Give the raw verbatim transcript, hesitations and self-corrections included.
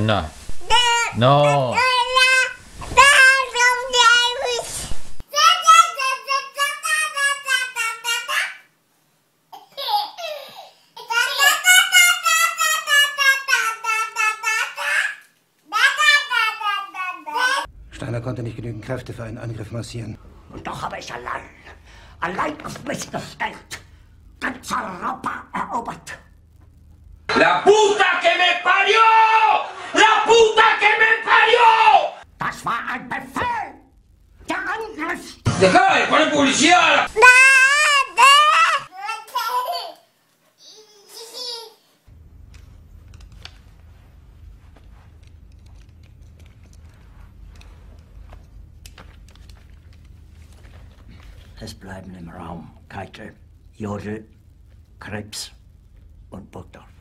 Na. No. Steiner konnte nicht genügend Kräfte für einen Angriff massieren. Und doch habe ich allein, allein auf mich gestellt, ganz Europa erobert. La puta que me parió! La puta que me parió! Das war ein Befehl! Der Angriff! Dejá de poner publicidad! Es bleiben im Raum Keitel, Jodl, Krebs und Burgdorf.